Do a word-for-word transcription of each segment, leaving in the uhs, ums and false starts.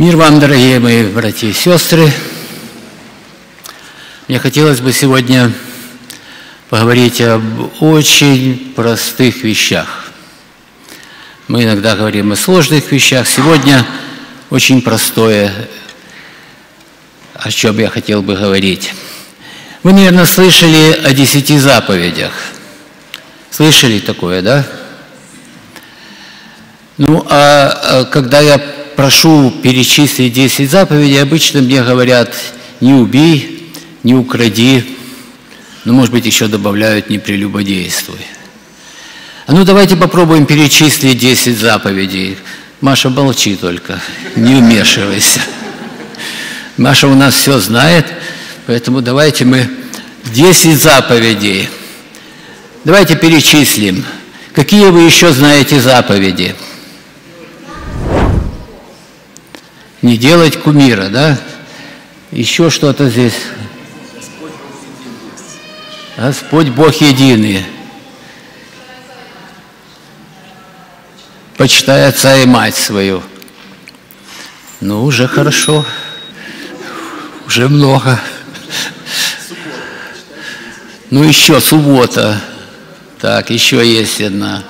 Мир вам, дорогие мои братья и сестры! Мне хотелось бы сегодня поговорить об очень простых вещах. Мы иногда говорим о сложных вещах. Сегодня очень простое, о чем я хотел бы говорить. Вы, наверное, слышали о десяти заповедях. Слышали такое, да? Ну, а когда я прошу перечислить десять заповедей, обычно мне говорят: не убей, не укради, ну, может быть, еще добавляют: не прелюбодействуй. А ну, давайте попробуем перечислить десять заповедей. Маша, молчи только, не вмешивайся. Маша у нас все знает, поэтому давайте мы десять заповедей. Давайте перечислим. Какие вы еще знаете заповеди? Не делать кумира, да? Еще что-то здесь. Господь Бог единый. Почитай отца и мать свою. Ну, уже хорошо. Уже много. Ну, еще суббота. Так, еще есть одна.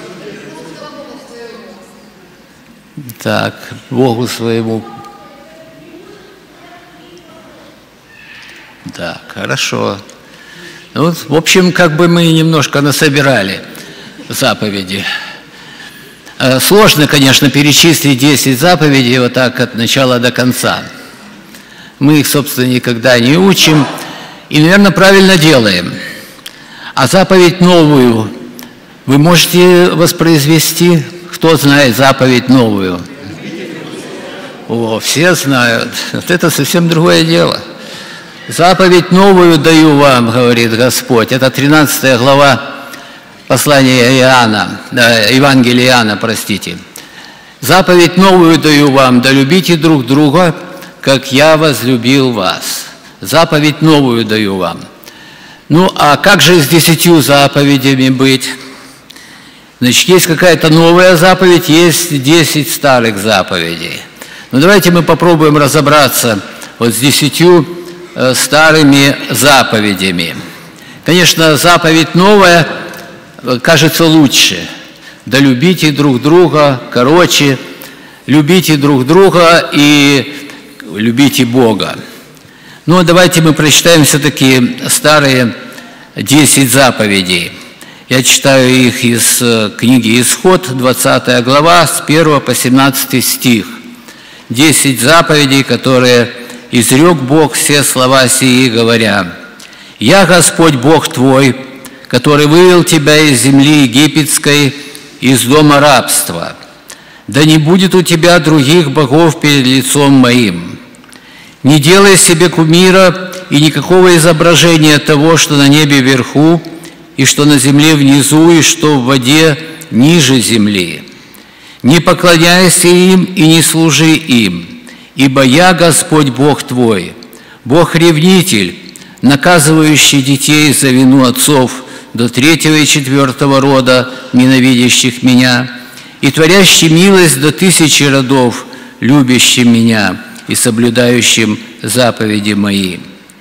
Так, Богу своему. Да, хорошо. Ну, в общем, как бы мы немножко насобирали заповеди. Сложно, конечно, перечислить десять заповедей вот так от начала до конца. Мы их, собственно, никогда не учим и, наверное, правильно делаем. А заповедь новую вы можете воспроизвести? Кто знает заповедь новую? О, все знают. Вот это совсем другое дело. Заповедь новую даю вам, говорит Господь. Это тринадцатая глава послания Иоанна, да, Евангелия Иоанна, простите. Заповедь новую даю вам: да любите друг друга, как я возлюбил вас. Заповедь новую даю вам. Ну, а как же с десятью заповедями быть? Значит, есть какая-то новая заповедь, есть десять старых заповедей. Ну, давайте мы попробуем разобраться вот с десятью э, старыми заповедями. Конечно, заповедь новая э, кажется лучше. Да любите друг друга, короче, любите друг друга и любите Бога. Ну, давайте мы прочитаем все-таки старые десять заповедей. Я читаю их из книги «Исход», двадцатая глава, с первого по семнадцатый стих. Десять заповедей, которые изрек Бог все слова сии, говоря: «Я Господь Бог твой, который вывел тебя из земли египетской, из дома рабства. Да не будет у тебя других богов перед лицом моим. Не делай себе кумира и никакого изображения того, что на небе вверху, и что на земле внизу, и что в воде ниже земли. Не поклоняйся им и не служи им, ибо я Господь Бог твой, Бог-ревнитель, наказывающий детей за вину отцов до третьего и четвертого рода, ненавидящих меня, и творящий милость до тысячи родов, любящим меня и соблюдающим заповеди мои.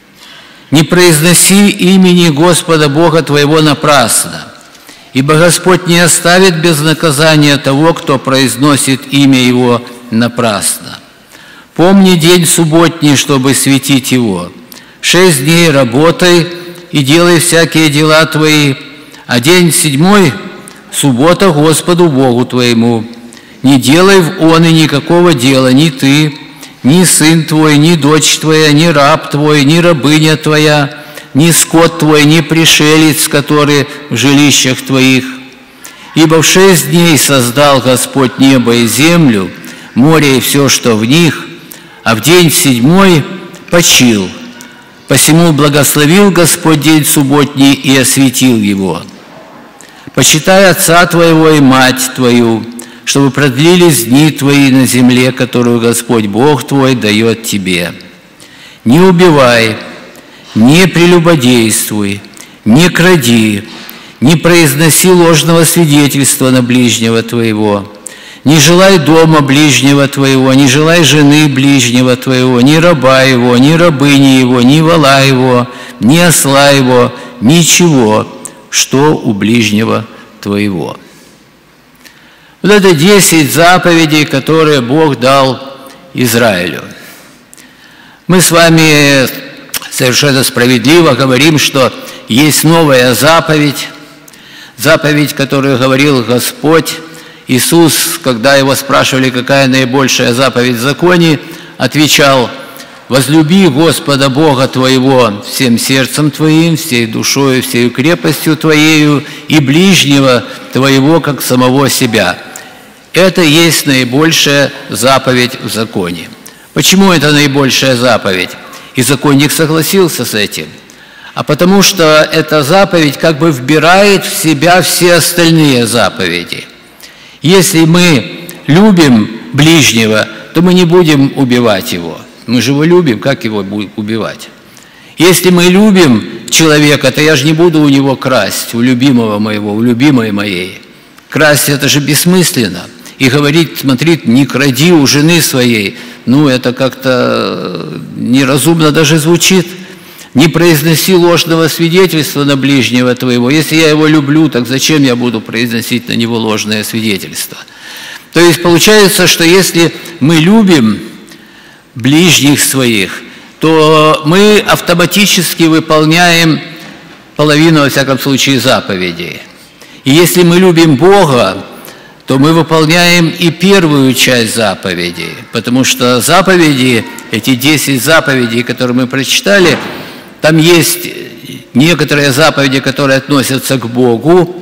Не произноси имени Господа Бога твоего напрасно, ибо Господь не оставит без наказания того, кто произносит имя Его напрасно. Помни день субботний, чтобы светить его. Шесть дней работай и делай всякие дела твои, а день седьмой – суббота Господу Богу твоему. Не делай в он и никакого дела ни ты, ни сын твой, ни дочь твоя, ни раб твой, ни рабыня твоя, ни скот твой, ни пришелец, который в жилищах твоих. Ибо в шесть дней создал Господь небо и землю, море и все, что в них, а в день седьмой почил. Посему благословил Господь день субботний и осветил его. Почитай отца твоего и мать твою, чтобы продлились дни твои на земле, которую Господь Бог твой дает тебе. Не убивай, не прелюбодействуй, не кради, не произноси ложного свидетельства на ближнего твоего, Не желай дома ближнего твоего, не желай жены ближнего твоего, ни раба его, ни рабыни его, ни вола его, ни осла его, ничего, что у ближнего твоего». Вот это десять заповедей, которые Бог дал Израилю. Мы с вами совершенно справедливо говорим, что есть новая заповедь, заповедь, которую говорил Господь. Иисус, когда его спрашивали, какая наибольшая заповедь в законе, отвечал: «Возлюби Господа Бога твоего всем сердцем твоим, всей душою, всей крепостью твоею и ближнего твоего, как самого себя». Это есть наибольшая заповедь в законе. Почему это наибольшая заповедь? И законник согласился с этим. А потому что эта заповедь как бы вбирает в себя все остальные заповеди. Если мы любим ближнего, то мы не будем убивать его. Мы же его любим, как его будем убивать? Если мы любим человека, то я же не буду у него красть, у любимого моего, у любимой моей. Красть – это же бессмысленно. И говорить: смотри, не кради у жены своей, ну, это как-то неразумно даже звучит. Не произноси ложного свидетельства на ближнего твоего. Если я его люблю, так зачем я буду произносить на него ложное свидетельство? То есть получается, что если мы любим ближних своих, то мы автоматически выполняем половину, во всяком случае, заповедей. И если мы любим Бога, то мы выполняем и первую часть заповедей, потому что заповеди, эти десять заповедей, которые мы прочитали, там есть некоторые заповеди, которые относятся к Богу,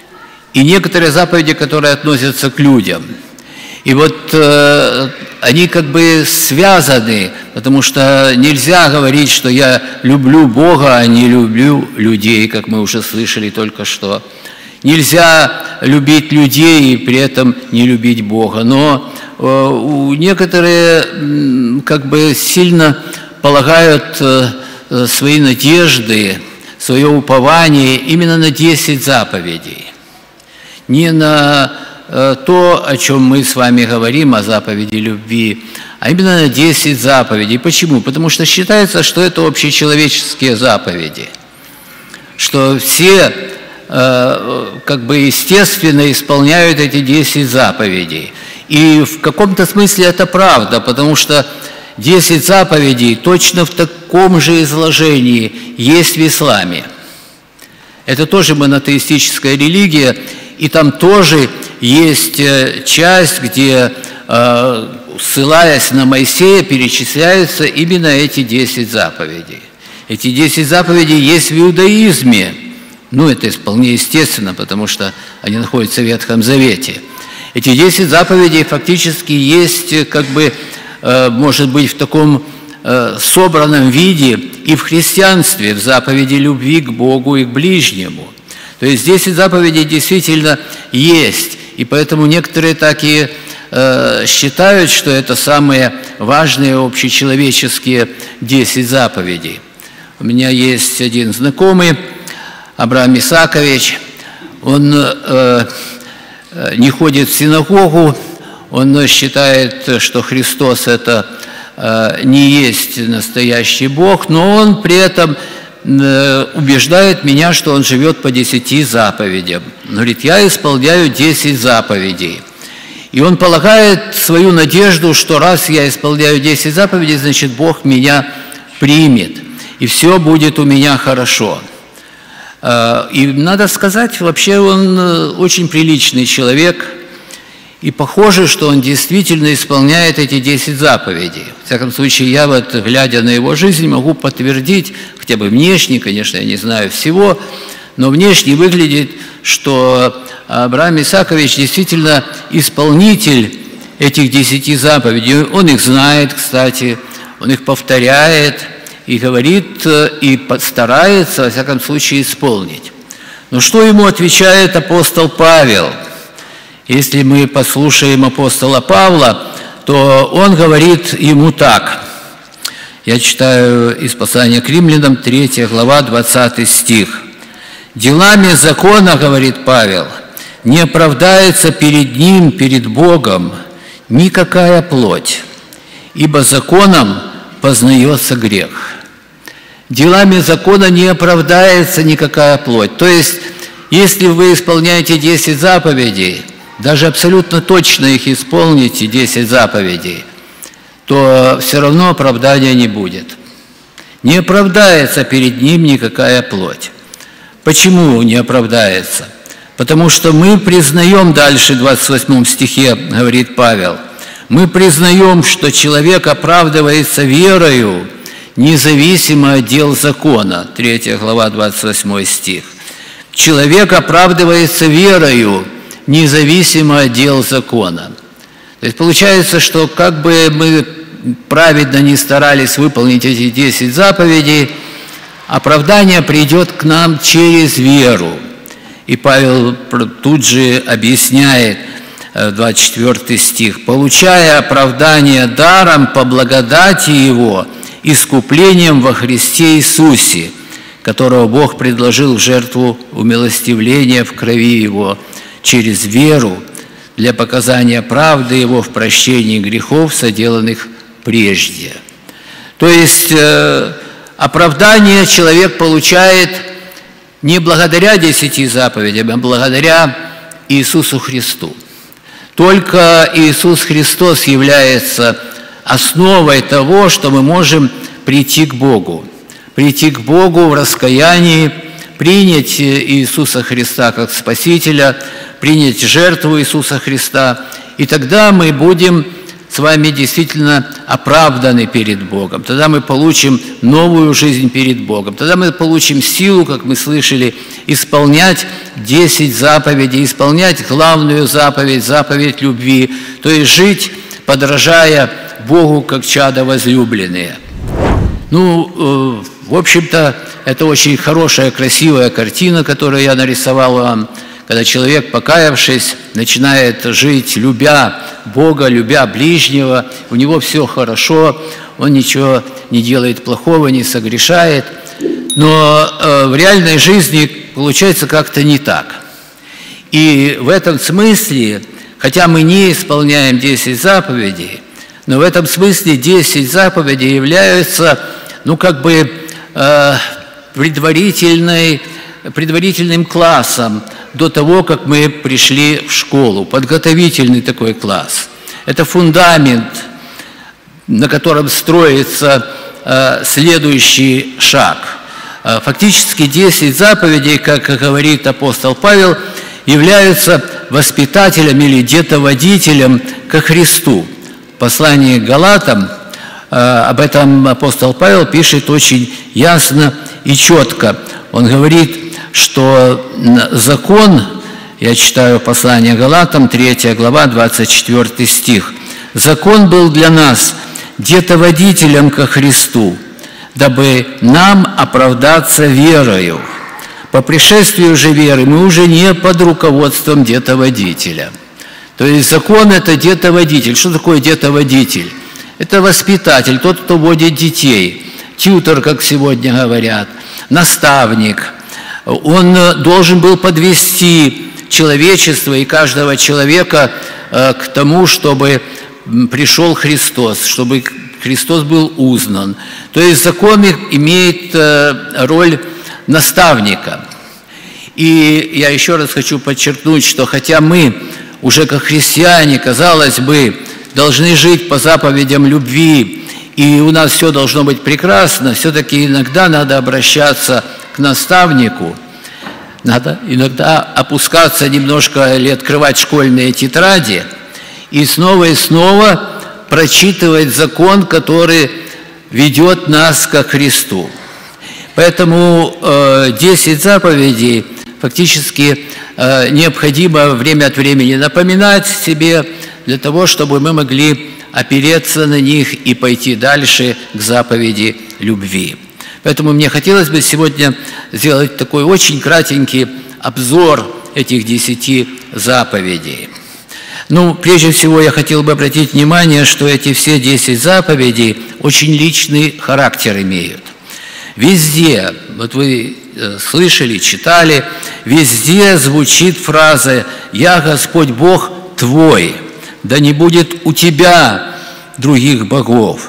и некоторые заповеди, которые относятся к людям. И вот э, они как бы связаны, потому что нельзя говорить, что я люблю Бога, а не люблю людей, как мы уже слышали только что. Нельзя любить людей и при этом не любить Бога. Но э, у некоторые э, как бы сильно полагают э, свои надежды, свое упование именно на десять заповедей. Не на э, то, о чем мы с вами говорим, о заповеди любви, а именно на десять заповедей. Почему? Потому что считается, что это общечеловеческие заповеди, что все как бы естественно исполняют эти десять заповедей. И в каком-то смысле это правда, потому что десять заповедей точно в таком же изложении есть в исламе. Это тоже монотеистическая религия, и там тоже есть часть, где, ссылаясь на Моисея, перечисляются именно эти десять заповедей. Эти десять заповедей есть в иудаизме. Ну, это вполне естественно, потому что они находятся в Ветхом Завете. Эти десять заповедей фактически есть, как бы, может быть, в таком собранном виде и в христианстве, в заповеди любви к Богу и к ближнему. То есть десять заповедей действительно есть, и поэтому некоторые так и считают, что это самые важные общечеловеческие десять заповедей. У меня есть один знакомый, Абрам Исакович, он э, не ходит в синагогу, он считает, что Христос – это э, не есть настоящий Бог, но он при этом э, убеждает меня, что он живет по десяти заповедям. Он говорит: я исполняю десять заповедей. И он полагает свою надежду, что раз я исполняю десять заповедей, значит, Бог меня примет, и все будет у меня хорошо. И надо сказать, вообще он очень приличный человек, и похоже, что он действительно исполняет эти десять заповедей. В всяком случае, я вот, глядя на его жизнь, могу подтвердить, хотя бы внешне, конечно, я не знаю всего, но внешне выглядит, что Абрам Исакович действительно исполнитель этих десяти заповедей. Он их знает, кстати, он их повторяет, и говорит, и старается, во всяком случае, исполнить. Но что ему отвечает апостол Павел? Если мы послушаем апостола Павла, то он говорит ему так. Я читаю из послания к Римлянам, третья глава, двадцатый стих. «Делами закона, — говорит Павел, — не оправдается перед Ним, перед Богом, никакая плоть, ибо законом познается грех. Делами закона не оправдается никакая плоть. То есть, если вы исполняете десять заповедей, даже абсолютно точно их исполните, десять заповедей, то все равно оправдания не будет. Не оправдается перед Ним никакая плоть. Почему не оправдается? Потому что мы признаем, дальше в двадцать восьмом стихе говорит Павел, мы признаем, что человек оправдывается верою, независимо от дел закона. третья глава, двадцать восьмой стих. Человек оправдывается верою, независимо от дел закона. То есть получается, что как бы мы праведно не старались выполнить эти десять заповедей, оправдание придет к нам через веру. И Павел тут же объясняет, двадцать четвёртый стих, «Получая оправдание даром по благодати Его, искуплением во Христе Иисусе, которого Бог предложил в жертву умилостивления в крови Его, через веру для показания правды Его в прощении грехов, соделанных прежде». То есть э, оправдание человек получает не благодаря десяти заповедям, а благодаря Иисусу Христу. Только Иисус Христос является основой того, что мы можем прийти к Богу. Прийти к Богу в раскаянии, принять Иисуса Христа как Спасителя, принять жертву Иисуса Христа, и тогда мы будем с вами действительно оправданы перед Богом. Тогда мы получим новую жизнь перед Богом. Тогда мы получим силу, как мы слышали, исполнять десять заповедей, исполнять главную заповедь, заповедь любви, то есть жить, подражая Богу, как чада возлюбленные. Ну, в общем-то, это очень хорошая, красивая картина, которую я нарисовал вам, когда человек, покаявшись, начинает жить, любя Бога, любя ближнего, у него все хорошо, он ничего не делает плохого, не согрешает, но э, в реальной жизни получается как-то не так. И в этом смысле, хотя мы не исполняем десять заповедей, но в этом смысле десять заповедей являются, ну, как бы э, предварительной, предварительным классом до того, как мы пришли в школу, подготовительный такой класс. Это фундамент, на котором строится э, следующий шаг. Э, фактически десять заповедей, как говорит апостол Павел, являются воспитателем или детоводителем ко Христу. В послании к Галатам э, об этом апостол Павел пишет очень ясно и четко. Он говорит, что закон, я читаю послание Галатам, третья глава, двадцать четвёртый стих, «Закон был для нас детоводителем ко Христу, дабы нам оправдаться верою. По пришествию же веры мы уже не под руководством детоводителя». То есть закон – это детоводитель. Что такое детоводитель? Это воспитатель, тот, кто водит детей, тьютор, как сегодня говорят, наставник. Он должен был подвести человечество и каждого человека к тому, чтобы пришел Христос, чтобы Христос был узнан. То есть закон имеет роль наставника. И я еще раз хочу подчеркнуть, что хотя мы уже как христиане, казалось бы, должны жить по заповедям любви, и у нас все должно быть прекрасно, все-таки иногда надо обращаться к наставнику, надо иногда опускаться немножко или открывать школьные тетради и снова и снова прочитывать закон, который ведет нас ко Христу. Поэтому э, десять заповедей фактически э, необходимо время от времени напоминать себе для того, чтобы мы могли опереться на них и пойти дальше к заповеди любви. Поэтому мне хотелось бы сегодня сделать такой очень кратенький обзор этих десяти заповедей. Ну, прежде всего, я хотел бы обратить внимание, что эти все десять заповедей очень личный характер имеют. Везде, вот вы слышали, читали, везде звучит фраза «Я Господь Бог твой, да не будет у тебя других богов,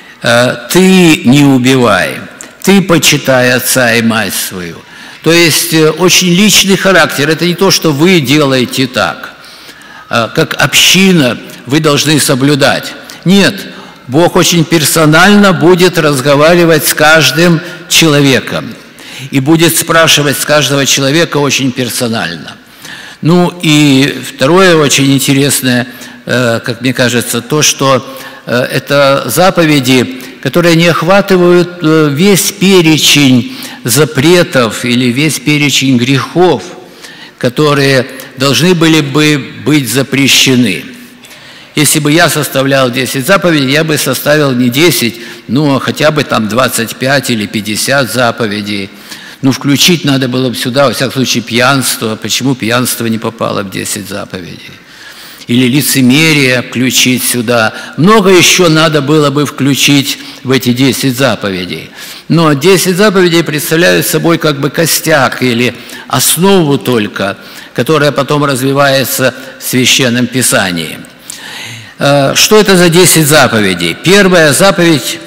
ты не убивай, ты почитай отца и мать свою». То есть очень личный характер. Это не то, что вы делаете так. Как община вы должны соблюдать. Нет, Бог очень персонально будет разговаривать с каждым человеком и будет спрашивать с каждого человека очень персонально. Ну и второе очень интересное, как мне кажется, то, что это заповеди, которые не охватывают весь перечень запретов или весь перечень грехов, которые должны были бы быть запрещены. Если бы я составлял десять заповедей, я бы составил не десять, ну, хотя бы там двадцать пять или пятьдесят заповедей. Ну, включить надо было бы сюда, во всяком случае, пьянство. Почему пьянство не попало в десять заповедей? Или лицемерие включить сюда. Много еще надо было бы включить в эти десять заповедей. Но десять заповедей представляют собой как бы костяк или основу только, которая потом развивается в Священном Писании. Что это за десять заповедей? Первая заповедь,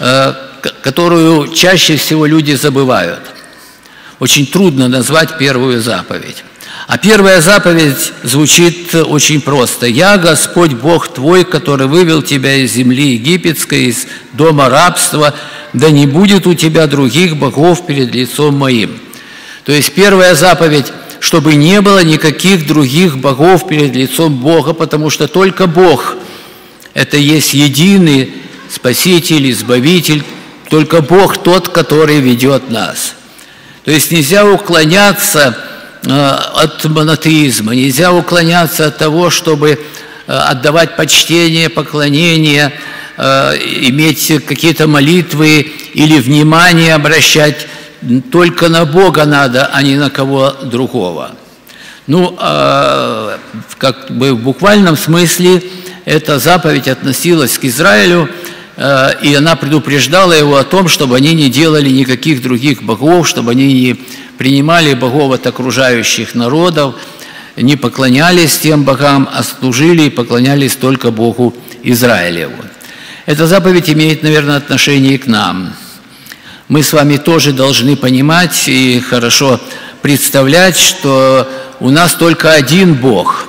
которую чаще всего люди забывают. Очень трудно назвать первую заповедь. А первая заповедь звучит очень просто. «Я Господь Бог твой, который вывел тебя из земли египетской, из дома рабства, да не будет у тебя других богов перед лицом моим». То есть первая заповедь, чтобы не было никаких других богов перед лицом Бога, потому что только Бог – это есть единый Спаситель, Избавитель, только Бог тот, который ведет нас. То есть нельзя уклоняться от монотеизма, нельзя уклоняться от того, чтобы отдавать почтение, поклонение, иметь какие-то молитвы или внимание обращать только на Бога надо, а не на кого другого. Ну, как бы в буквальном смысле эта заповедь относилась к Израилю, и она предупреждала его о том, чтобы они не делали никаких других богов, чтобы они не принимали богов от окружающих народов, не поклонялись тем богам, а служили и поклонялись только Богу Израилеву. Эта заповедь имеет, наверное, отношение и к нам. Мы с вами тоже должны понимать и хорошо представлять, что у нас только один Бог.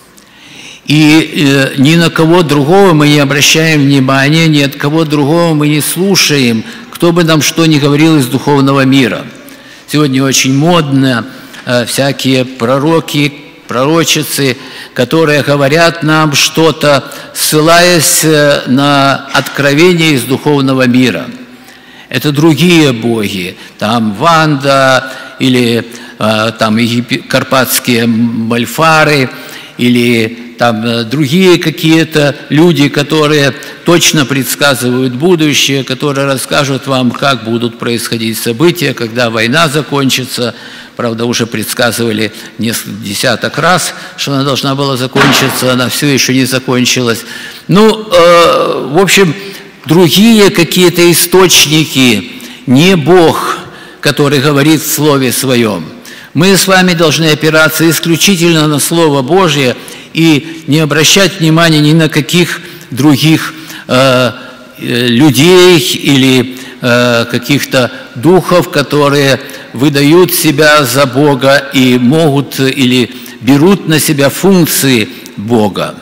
И ни на кого другого мы не обращаем внимания, ни от кого другого мы не слушаем, кто бы нам что ни говорил из духовного мира. Сегодня очень модно всякие пророки, пророчицы, которые говорят нам что-то, ссылаясь на откровение из духовного мира. Это другие боги, там Ванда или там карпатские мальфары, или там другие какие-то люди, которые точно предсказывают будущее, которые расскажут вам, как будут происходить события, когда война закончится. Правда, уже предсказывали несколько десяток раз, что она должна была закончиться, она все еще не закончилась. Ну, э, в общем, другие какие-то источники, не Бог, который говорит в Слове Своем. Мы с вами должны опираться исключительно на Слово Божье и не обращать внимания ни на каких других э, людей или э, каких-то духов, которые выдают себя за Бога и могут или берут на себя функции Бога.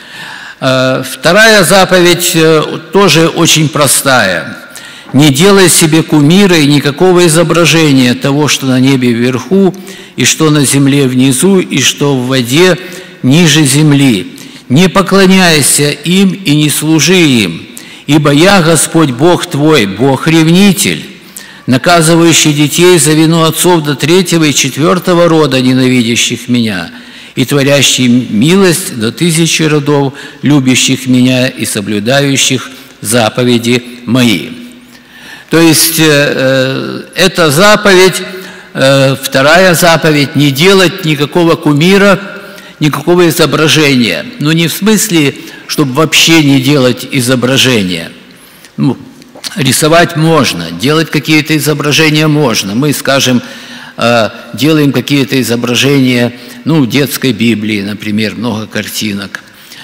Э, вторая заповедь э, тоже очень простая. «Не делай себе кумира и никакого изображения того, что на небе вверху, и что на земле внизу, и что в воде ниже земли. Не поклоняйся им и не служи им, ибо я, Господь Бог твой, Бог-ревнитель, наказывающий детей за вину отцов до третьего и четвертого рода, ненавидящих меня, и творящий милость до тысячи родов, любящих меня и соблюдающих заповеди мои». То есть э, эта заповедь, э, вторая заповедь, не делать никакого кумира, никакого изображения. Но не в смысле, чтобы вообще не делать изображения. Ну, Рисовать можно, делать какие-то изображения можно. Мы, скажем, делаем какие-то изображения, ну, в детской Библии, например, много картинок.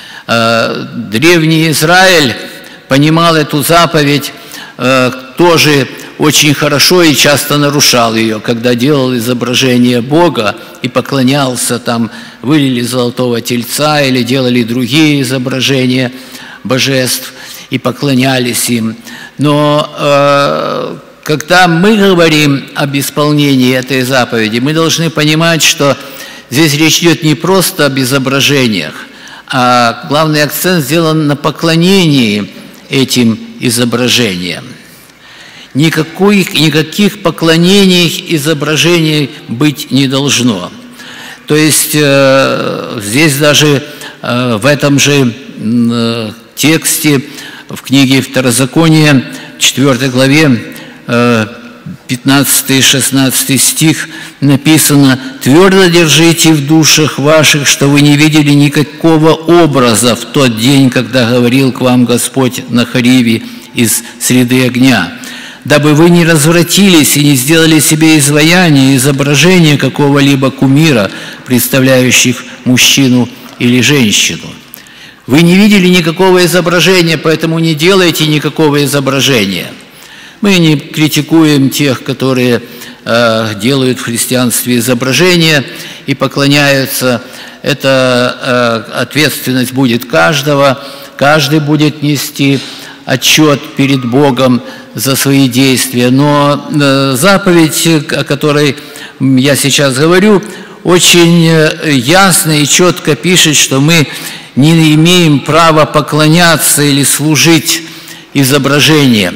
Древний Израиль понимал эту заповедь тоже очень хорошо и часто нарушал ее, когда делал изображение Бога и поклонялся, там вылили золотого тельца или делали другие изображения божеств и поклонялись им. Но э, когда мы говорим об исполнении этой заповеди, мы должны понимать, что здесь речь идет не просто об изображениях, а главный акцент сделан на поклонении этим изображениям. Никаких, никаких поклонений изображений быть не должно. То есть э, здесь даже э, в этом же э, тексте, в книге Второзакония, четвёртой главе, э, пятнадцатый и шестнадцатый стих написано: «Твердо держите в душах ваших, что вы не видели никакого образа в тот день, когда говорил к вам Господь на Хориве из среды огня, дабы вы не развратились и не сделали себе изваяние, изображение какого-либо кумира, представляющих мужчину или женщину». Вы не видели никакого изображения, поэтому не делайте никакого изображения. Мы не критикуем тех, которые э, делают в христианстве изображения и поклоняются. Это э, ответственность будет каждого. Каждый будет нести отчет перед Богом за свои действия. Но э, заповедь, о которой я сейчас говорю, очень ясно и четко пишет, что мы не имеем права поклоняться или служить изображениям.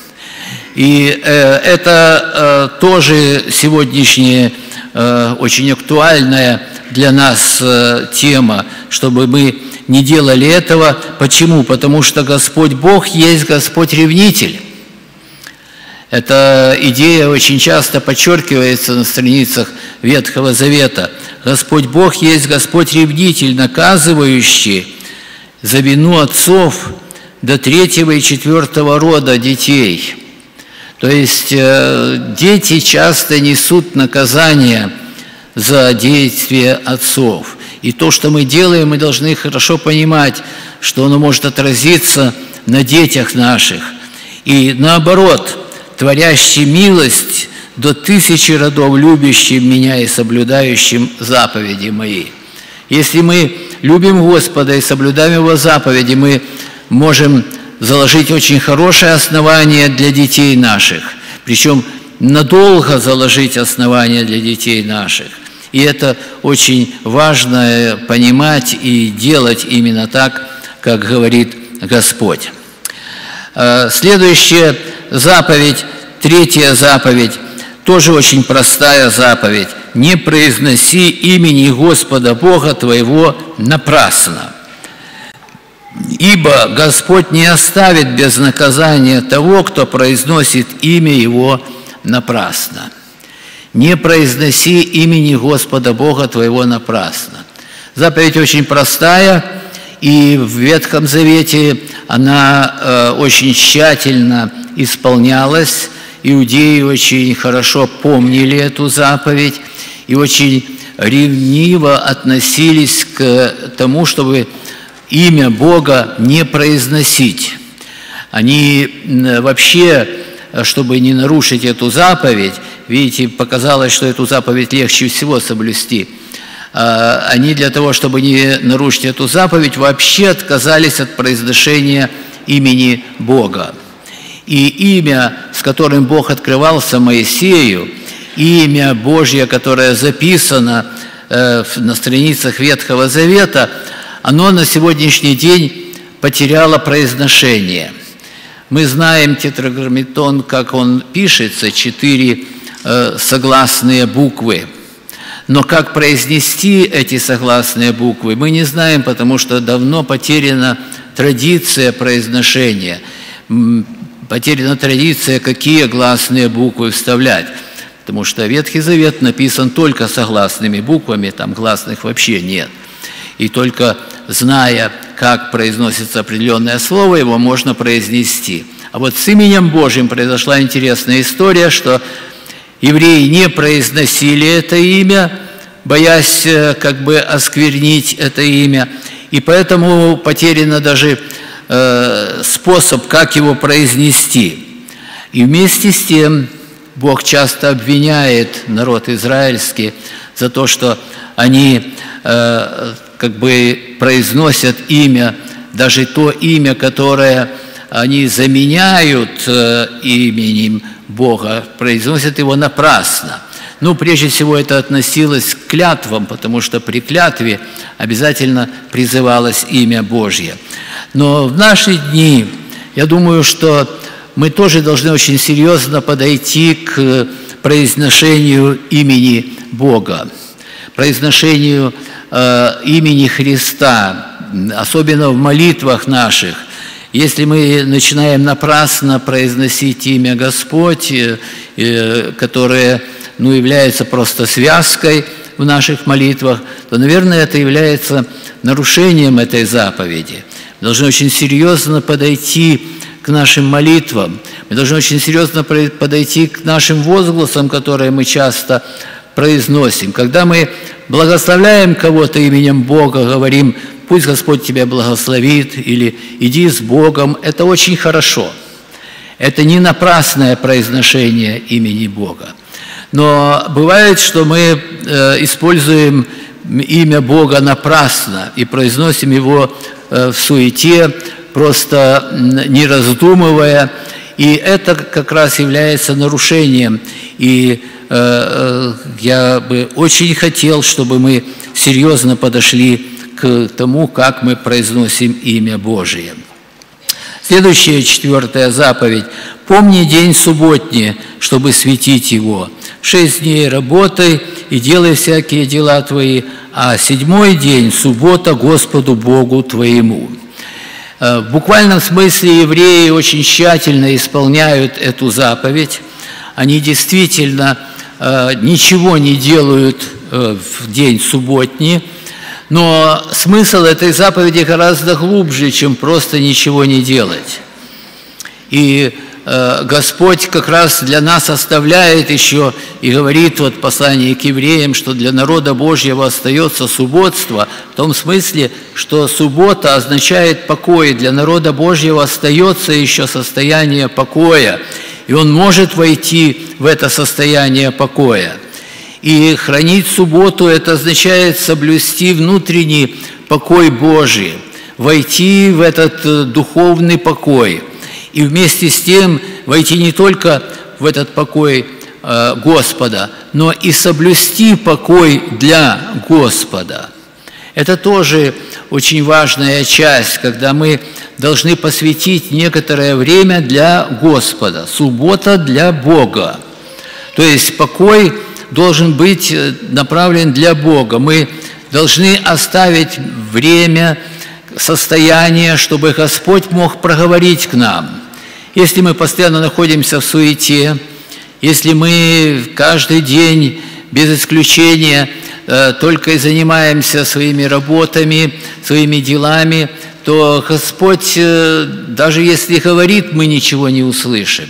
И э, это э, тоже сегодняшняя э, очень актуальная для нас э, тема, чтобы мы не делали этого. Почему? Потому что Господь Бог есть Господь-ревнитель. Эта идея очень часто подчеркивается на страницах Ветхого Завета. Господь Бог есть Господь-ревнитель, наказывающий за вину отцов до третьего и четвертого рода детей. То есть э, дети часто несут наказание за действия отцов. И то, что мы делаем, мы должны хорошо понимать, что оно может отразиться на детях наших. И наоборот, творящий милость до тысячи родов, любящим меня и соблюдающим заповеди мои. Если мы любим Господа и соблюдаем Его заповеди, мы можем заложить очень хорошее основание для детей наших, причем надолго заложить основание для детей наших. И это очень важно понимать и делать именно так, как говорит Господь. Следующая заповедь, третья заповедь, тоже очень простая заповедь. «Не произноси имени Господа Бога твоего напрасно, ибо Господь не оставит без наказания того, кто произносит имя Его напрасно». «Не произноси имени Господа Бога твоего напрасно». Заповедь очень простая, и в Ветхом Завете она э, очень тщательно исполнялась. Иудеи очень хорошо помнили эту заповедь и очень ревниво относились к тому, чтобы имя Бога не произносить. Они вообще, чтобы не нарушить эту заповедь, видите, показалось, что эту заповедь легче всего соблюсти. Они для того, чтобы не нарушить эту заповедь, вообще отказались от произношения имени Бога. И имя, с которым Бог открывался Моисею, имя Божье, которое записано э, на страницах Ветхого Завета, оно на сегодняшний день потеряло произношение. Мы знаем тетраграмматон, как он пишется, четыре э, согласные буквы. Но как произнести эти согласные буквы, мы не знаем, потому что давно потеряна традиция произношения. Потеряна традиция, какие гласные буквы вставлять. Потому что Ветхий Завет написан только согласными буквами, там гласных вообще нет. И только зная, как произносится определенное слово, его можно произнести. А вот с именем Божьим произошла интересная история, что евреи не произносили это имя, боясь как бы осквернить это имя, и поэтому потерян даже э, способ, как его произнести. И вместе с тем Бог часто обвиняет народ израильский за то, что они э, как бы произносят имя, даже то имя, которое они заменяют э, именем Бога, произносят его напрасно. Ну, прежде всего, это относилось к клятвам, потому что при клятве обязательно призывалось имя Божье. Но в наши дни, я думаю, что мы тоже должны очень серьезно подойти к произношению имени Бога, произношению э, имени Христа, особенно в молитвах наших. Если мы начинаем напрасно произносить имя Господь, э, э, которое ну, является просто связкой в наших молитвах, то, наверное, это является нарушением этой заповеди. Мы должны очень серьезно подойти к нашим молитвам, мы должны очень серьезно подойти к нашим возгласам, которые мы часто произносим. Когда мы благословляем кого-то именем Бога, говорим: «Пусть Господь тебя благословит», или «Иди с Богом», это очень хорошо. Это не напрасное произношение имени Бога. Но бывает, что мы э, используем имя Бога напрасно и произносим его э, в суете, просто не раздумывая, и это как раз является нарушением. И э, э, я бы очень хотел, чтобы мы серьезно подошли к тому, как мы произносим имя Божие. Следующая, четвертая заповедь. «Помни день субботний, чтобы светить его. Шесть дней работай и делай всякие дела твои, а седьмой день – суббота Господу Богу твоему». В буквальном смысле евреи очень тщательно исполняют эту заповедь. Они действительно ничего не делают в день субботний, но смысл этой заповеди гораздо глубже, чем просто ничего не делать. И Господь как раз для нас оставляет еще и говорит вот в послании к евреям, что для народа Божьего остается субботство, в том смысле, что суббота означает покой. Для народа Божьего остается еще состояние покоя, и он может войти в это состояние покоя. И хранить субботу – это означает соблюсти внутренний покой Божий, войти в этот духовный покой. И вместе с тем войти не только в этот покой э, Господа, но и соблюсти покой для Господа. Это тоже очень важная часть, когда мы должны посвятить некоторое время для Господа. Суббота для Бога. То есть покой должен быть направлен для Бога. Мы должны оставить время, состояние, чтобы Господь мог проговорить к нам. Если мы постоянно находимся в суете, если мы каждый день, без исключения, только и занимаемся своими работами, своими делами, то Господь, даже если говорит, мы ничего не услышим.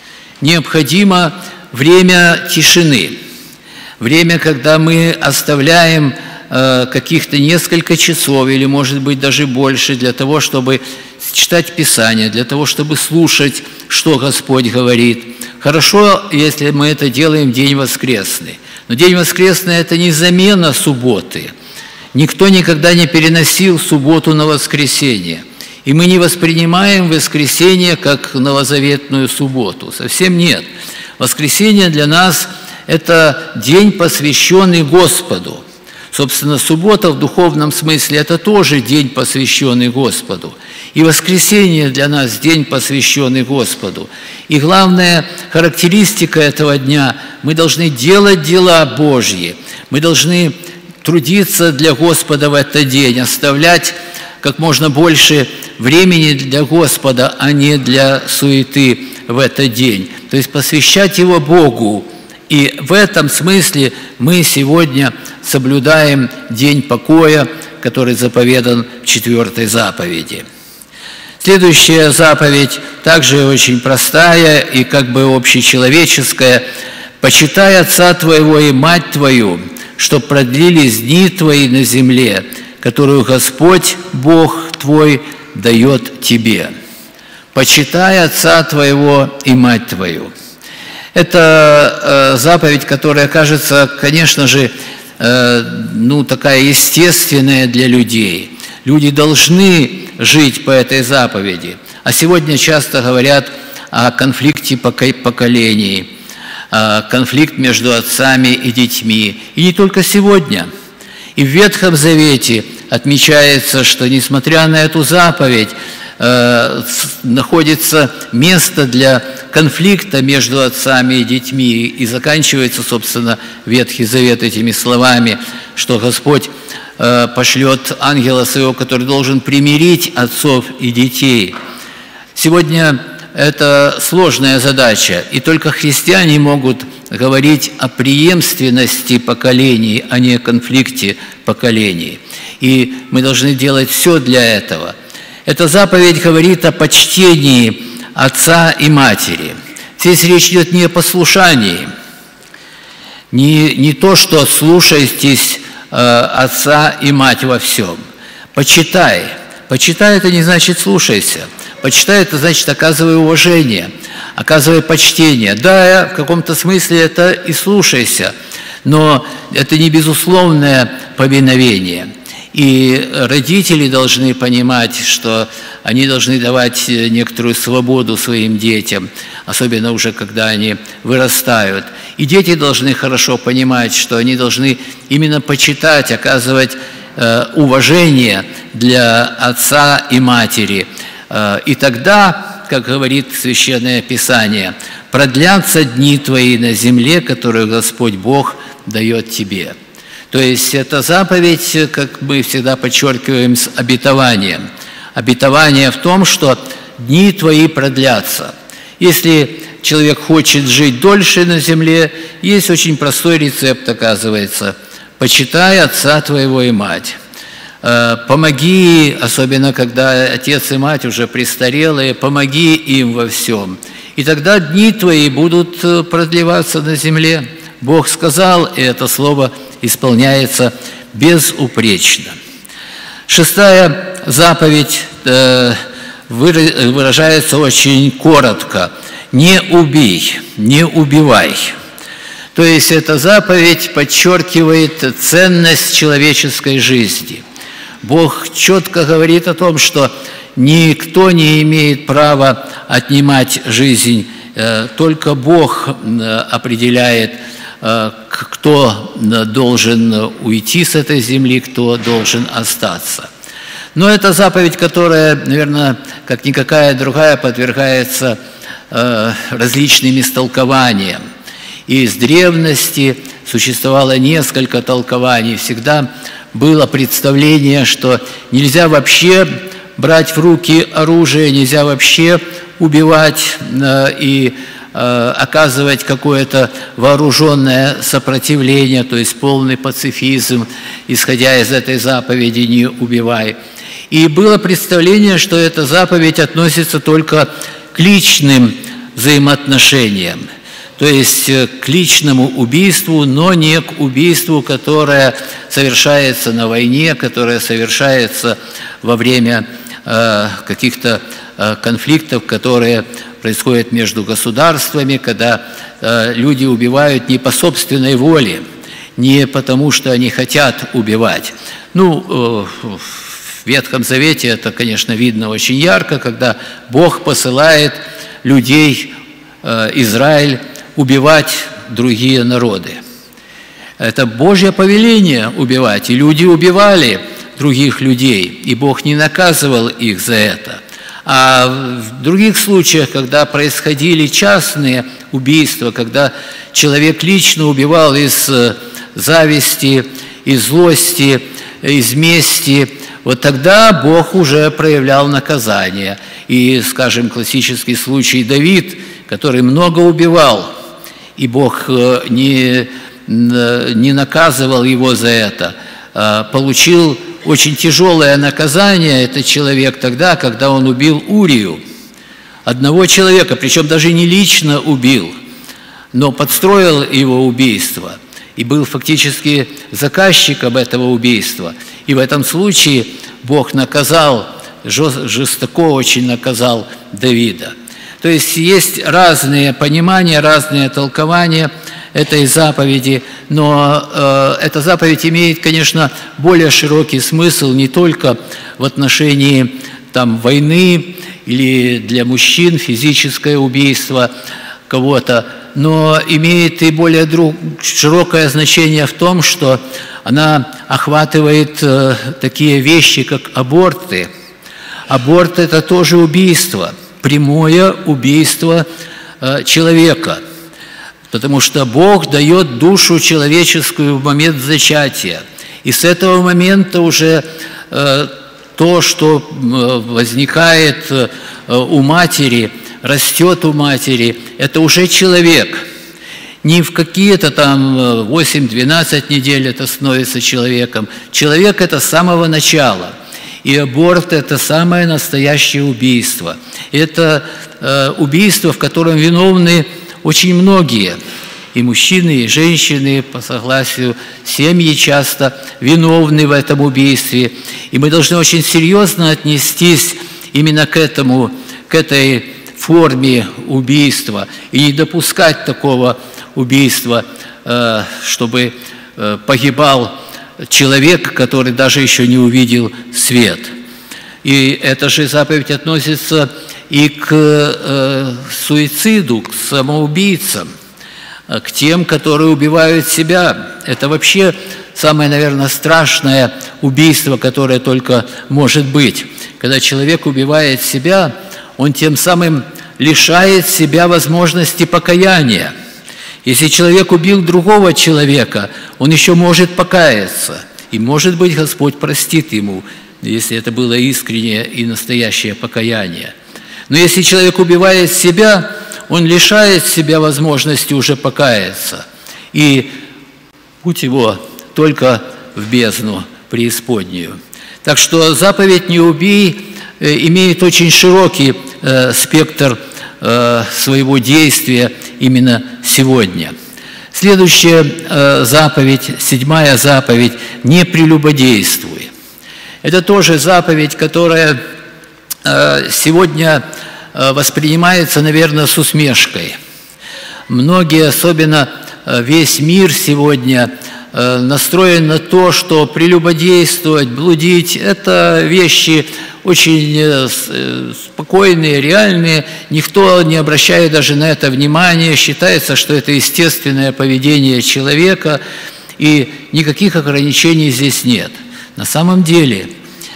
Необходимо время тишины, время, когда мы оставляем каких-то несколько часов или, может быть, даже больше для того, чтобы читать Писание, для того, чтобы слушать, что Господь говорит. Хорошо, если мы это делаем в день воскресный. Но день воскресный – это не замена субботы. Никто никогда не переносил субботу на воскресенье. И мы не воспринимаем воскресенье как новозаветную субботу. Совсем нет. Воскресенье для нас – это день, посвященный Господу. Собственно, суббота в духовном смысле – это тоже день, посвященный Господу. И воскресенье для нас – день, посвященный Господу. И главная характеристика этого дня – мы должны делать дела Божьи, мы должны трудиться для Господа в этот день, оставлять как можно больше времени для Господа, а не для суеты в этот день. То есть посвящать его Богу. И в этом смысле мы сегодня соблюдаем день покоя, который заповедан в четвертой заповеди. Следующая заповедь также очень простая и как бы общечеловеческая. «Почитай отца твоего и мать твою, чтоб продлились дни твои на земле, которую Господь, Бог твой, дает тебе». «Почитай отца твоего и мать твою». Это э, заповедь, которая кажется, конечно же, э, ну, такая естественная для людей. Люди должны жить по этой заповеди. А сегодня часто говорят о конфликте поколений, конфликт между отцами и детьми. И не только сегодня. И в Ветхом Завете отмечается, что, несмотря на эту заповедь, э, находится место для конфликта между отцами и детьми. И заканчивается, собственно, Ветхий Завет этими словами, что Господь э, пошлет ангела своего, который должен примирить отцов и детей. Сегодня это сложная задача, и только христиане могут говорить о преемственности поколений, а не о конфликте поколений. И мы должны делать все для этого. Эта заповедь говорит о почтении отца и матери. Здесь речь идет не о послушании, не, не то, что слушайтесь э, отца и мать во всем. Почитай. Почитай – это не значит слушайся. Почитай – это значит оказывай уважение, оказывай почтение. Да, в каком-то смысле это и слушайся, но это не безусловное повиновение. И родители должны понимать, что они должны давать некоторую свободу своим детям, особенно уже когда они вырастают. И дети должны хорошо понимать, что они должны именно почитать, оказывать э, уважение для отца и матери. И тогда, как говорит Священное Писание, продлятся дни твои на земле, которую Господь Бог дает тебе. То есть это заповедь, как мы всегда подчеркиваем, с обетованием. Обетование в том, что дни твои продлятся. Если человек хочет жить дольше на земле, есть очень простой рецепт, оказывается. Почитай отца твоего и мать. Помоги, особенно когда отец и мать уже престарелые, помоги им во всем. И тогда дни твои будут продлеваться на земле. Бог сказал, и это слово исполняется безупречно. Шестая заповедь выражается очень коротко. Не убей, не убивай. То есть эта заповедь подчеркивает ценность человеческой жизни. Бог четко говорит о том, что никто не имеет права отнимать жизнь, только Бог определяет, кто должен уйти с этой земли, кто должен остаться. Но это заповедь, которая, наверное, как никакая другая, подвергается различным истолкованиям. И с древности существовало несколько толкований, всегда было представление, что нельзя вообще брать в руки оружие, нельзя вообще убивать э, и э, оказывать какое-то вооруженное сопротивление, то есть полный пацифизм, исходя из этой заповеди «не убивай». И было представление, что эта заповедь относится только к личным взаимоотношениям, то есть к личному убийству, но не к убийству, которое совершается на войне, которое совершается во время э, каких-то э, конфликтов, которые происходят между государствами, когда э, люди убивают не по собственной воле, не потому, что они хотят убивать. Ну, э, в Ветхом Завете это, конечно, видно очень ярко, когда Бог посылает людей, э, Израиль, убивать другие народы. Это Божье повеление убивать, и люди убивали других людей, и Бог не наказывал их за это. А в других случаях, когда происходили частные убийства, когда человек лично убивал из зависти, из злости, из мести, вот тогда Бог уже проявлял наказание. И, скажем, классический случай Давид, который много убивал, и Бог не, не наказывал его за это, получил очень тяжелое наказание этот человек тогда, когда он убил Урию, одного человека, причем даже не лично убил, но подстроил его убийство и был фактически заказчиком этого убийства. И в этом случае Бог наказал, жестоко очень наказал Давида. То есть есть разные понимания, разные толкования этой заповеди, но э, эта заповедь имеет, конечно, более широкий смысл не только в отношении там, войны или для мужчин физическое убийство кого-то, но имеет и более друг, широкое значение в том, что она охватывает э, такие вещи, как аборты. Аборт – это тоже убийство, прямое убийство э, человека, потому что Бог дает душу человеческую в момент зачатия. И с этого момента уже э, то, что э, возникает э, у матери, растет у матери, это уже человек. Не в какие-то там восемь-двенадцать недель это становится человеком. Человек – это с самого начала. И аборт – это самое настоящее убийство. Это э, убийство, в котором виновны очень многие. И мужчины, и женщины, по согласию семьи часто виновны в этом убийстве. И мы должны очень серьезно отнестись именно к этому, к этой форме убийства и не допускать такого убийства, чтобы погибал человек, который даже еще не увидел свет. И эта же заповедь относится и к суициду, к самоубийцам, к тем, которые убивают себя. Это вообще самое, наверное, страшное убийство, которое только может быть. Когда человек убивает себя, он тем самым лишает себя возможности покаяния. Если человек убил другого человека, он еще может покаяться. И, может быть, Господь простит ему, если это было искреннее и настоящее покаяние. Но если человек убивает себя, он лишает себя возможности уже покаяться. И путь его только в бездну преисподнюю. Так что заповедь «Не убей» имеет очень широкий э, спектр э, своего действия именно сегодня. Следующая э, заповедь, седьмая заповедь «Не прелюбодействуй». Это тоже заповедь, которая э, сегодня э, воспринимается, наверное, с усмешкой. Многие, особенно э, весь мир сегодня, э, настроен на то, что прелюбодействовать, блудить – это вещи очень спокойные, реальные, никто не обращает даже на это внимания, считается, что это естественное поведение человека, и никаких ограничений здесь нет. На самом деле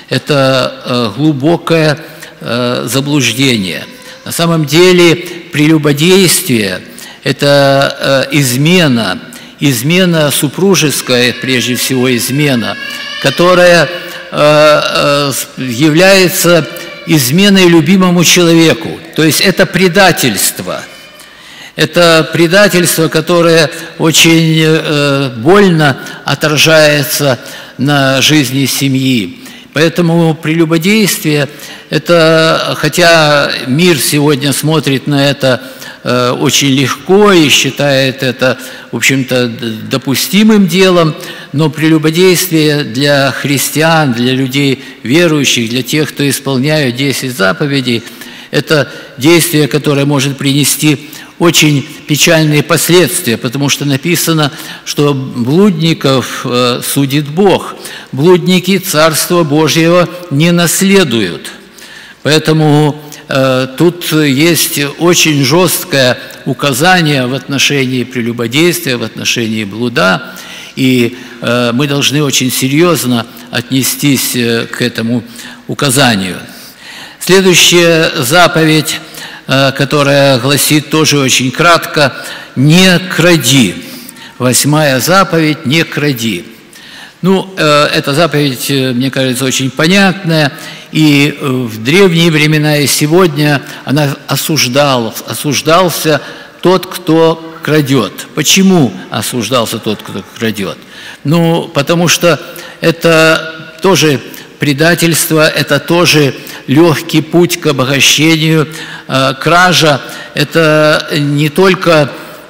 это глубокое заблуждение. На самом деле прелюбодействие – это измена, измена супружеская, прежде всего измена, которая является изменой любимому человеку. То есть это предательство. Это предательство, которое очень больно отражается на жизни семьи. Поэтому прелюбодействие – это, хотя мир сегодня смотрит на это очень легко и считает это, в общем-то, допустимым делом, но прелюбодействие для христиан, для людей верующих, для тех, кто исполняют десять заповедей, это действие, которое может принести очень печальные последствия, потому что написано, что блудников судит Бог. Блудники Царства Божьего не наследуют. Поэтому тут есть очень жесткое указание в отношении прелюбодействия, в отношении блуда, и мы должны очень серьезно отнестись к этому указанию. Следующая заповедь, которая гласит тоже очень кратко: «Не кради». Восьмая заповедь: «Не кради». Ну, эта заповедь, мне кажется, очень понятная, и в древние времена и сегодня она осуждала, осуждался тот, кто крадет. Почему осуждался тот, кто крадет? Ну, потому что это тоже предательство, это тоже легкий путь к обогащению. Кража – это не только,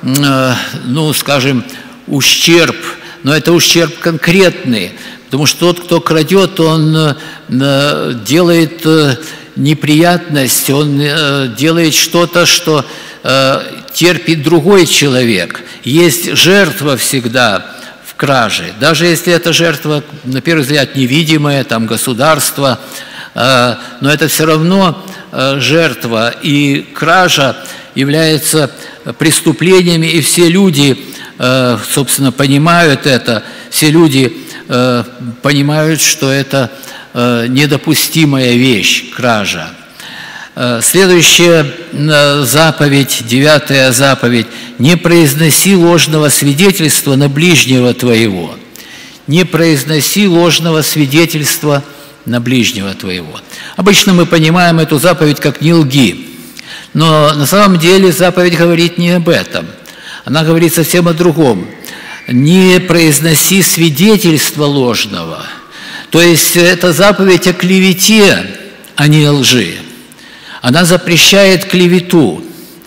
ну, скажем, ущерб, но это ущерб конкретный, потому что тот, кто крадет, он делает неприятность, он делает что-то, что терпит другой человек. Есть жертва всегда в краже, даже если эта жертва, на первый взгляд, невидимая, там государство, но это все равно жертва, и кража является преступлениями, и все люди, собственно, понимают это, все люди понимают, что это недопустимая вещь, кража. Следующая заповедь, девятая заповедь: «Не произноси ложного свидетельства на ближнего твоего». Не произноси ложного свидетельства на ближнего твоего. Обычно мы понимаем эту заповедь как «не лги», но на самом деле заповедь говорит не об этом. Она говорит совсем о другом. Не произноси свидетельства ложного. То есть это заповедь о клевете, а не о лжи. Она запрещает клевету.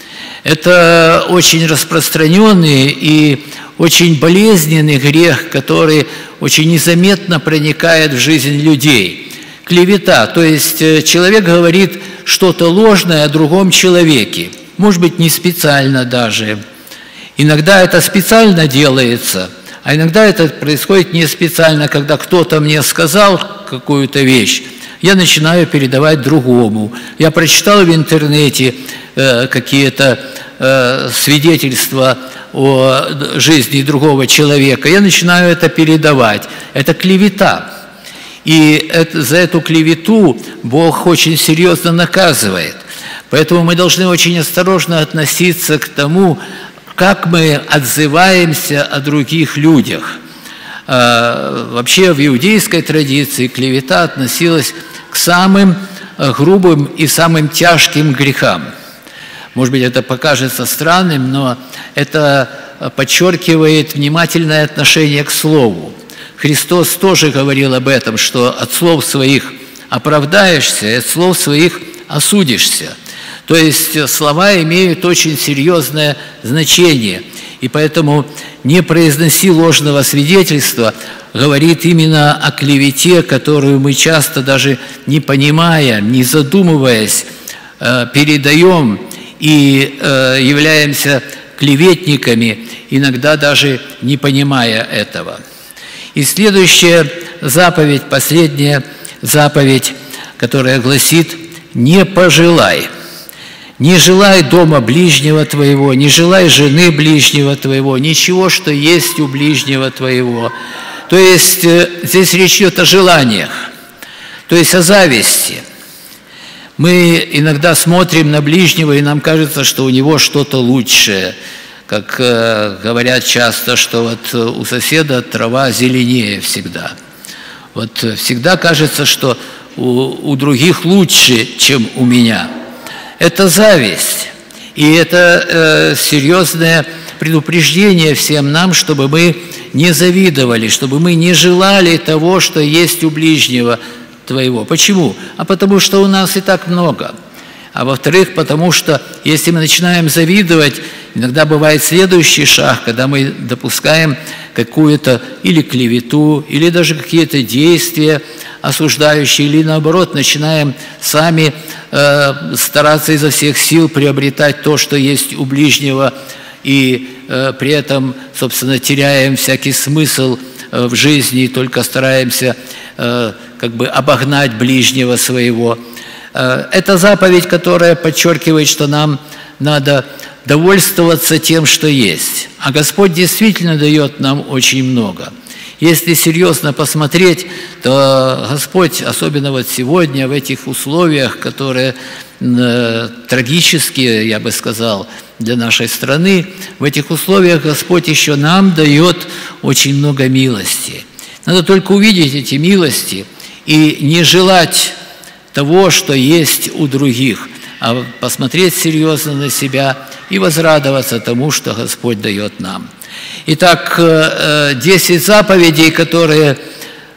Это очень распространенный и очень болезненный грех, который очень незаметно проникает в жизнь людей. Клевета, то есть человек говорит что-то ложное о другом человеке, может быть, не специально даже. Иногда это специально делается, а иногда это происходит не специально, когда кто-то мне сказал какую-то вещь, я начинаю передавать другому. Я прочитал в интернете э, какие-то э, свидетельства о жизни другого человека, я начинаю это передавать. Это клевета. И это, за эту клевету Бог очень серьезно наказывает. Поэтому мы должны очень осторожно относиться к тому, как мы отзываемся о других людях. А, вообще в иудейской традиции клевета относилась к самым грубым и самым тяжким грехам. Может быть, это покажется странным, но это подчеркивает внимательное отношение к слову. Христос тоже говорил об этом, что от слов своих оправдаешься, и от слов своих осудишься. То есть слова имеют очень серьезное значение, и поэтому «не произноси ложного свидетельства» говорит именно о клевете, которую мы часто даже не понимая, не задумываясь, передаем и являемся клеветниками, иногда даже не понимая этого. И следующая заповедь, последняя заповедь, которая гласит: «Не пожелай». Не желай дома ближнего твоего, не желай жены ближнего твоего, ничего, что есть у ближнего твоего. То есть здесь речь идет о желаниях, то есть о зависти. Мы иногда смотрим на ближнего, и нам кажется, что у него что-то лучшее. Как э, говорят часто, что вот у соседа трава зеленее всегда. Вот всегда кажется, что у, у других лучше, чем у меня. Это зависть. И это э, серьезное предупреждение всем нам, чтобы мы не завидовали, чтобы мы не желали того, что есть у ближнего твоего. Почему? А потому что у нас и так много. А во-вторых, потому что если мы начинаем завидовать, иногда бывает следующий шаг, когда мы допускаем какую-то или клевету, или даже какие-то действия осуждающие, или наоборот начинаем сами э, стараться изо всех сил приобретать то, что есть у ближнего, и э, при этом, собственно, теряем всякий смысл э, в жизни, и только стараемся э, как бы обогнать ближнего своего. Э, это заповедь, которая подчеркивает, что нам надо довольствоваться тем, что есть. А Господь действительно дает нам очень много. Если серьезно посмотреть, то Господь, особенно вот сегодня, в этих условиях, которые э, трагические, я бы сказал, для нашей страны, в этих условиях Господь еще нам дает очень много милости. Надо только увидеть эти милости и не желать того, что есть у других, а посмотреть серьезно на себя и возрадоваться тому, что Господь дает нам. Итак, десять заповедей, которые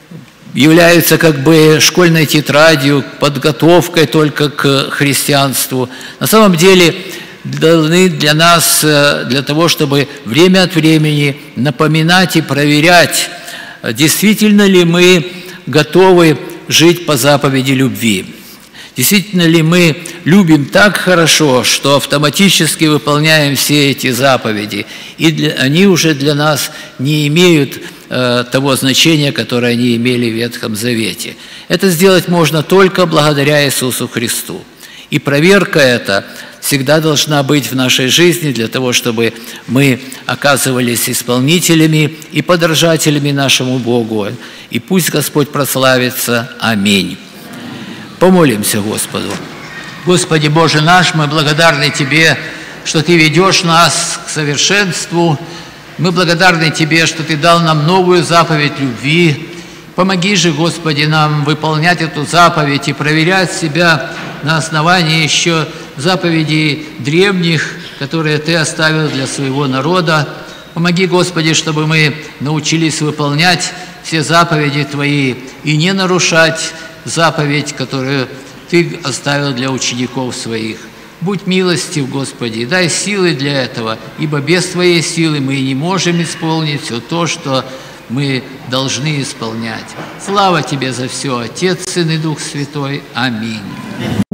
являются как бы школьной тетрадью, подготовкой только к христианству. На самом деле должны для нас, для того, чтобы время от времени напоминать и проверять, действительно ли мы готовы жить по заповеди любви. Действительно ли мы любим так хорошо, что автоматически выполняем все эти заповеди, и для, они уже для нас не имеют э, того значения, которое они имели в Ветхом Завете. Это сделать можно только благодаря Иисусу Христу. И проверка эта всегда должна быть в нашей жизни для того, чтобы мы оказывались исполнителями и подражателями нашему Богу. И пусть Господь прославится. Аминь. Помолимся Господу. Господи Боже наш, мы благодарны Тебе, что Ты ведешь нас к совершенству. Мы благодарны Тебе, что Ты дал нам новую заповедь любви. Помоги же, Господи, нам выполнять эту заповедь и проверять себя на основании еще заповедей древних, которые Ты оставил для своего народа. Помоги, Господи, чтобы мы научились выполнять все заповеди Твои и не нарушать заповедь, которую Ты оставил для учеников Своих. Будь милостив, Господи, дай силы для этого, ибо без Твоей силы мы не можем исполнить все то, что мы должны исполнять. Слава Тебе за все, Отец, Сын и Дух Святой. Аминь.